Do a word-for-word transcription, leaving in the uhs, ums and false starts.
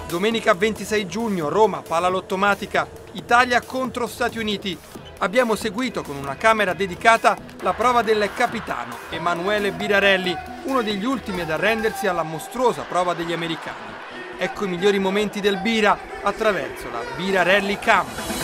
Domenica ventisei giugno, Roma, Palalottomatica, Italia contro Stati Uniti. Abbiamo seguito con una camera dedicata la prova del capitano Emanuele Birarelli, uno degli ultimi ad arrendersi alla mostruosa prova degli americani. Ecco i migliori momenti del Bira attraverso la Birarelli Cam.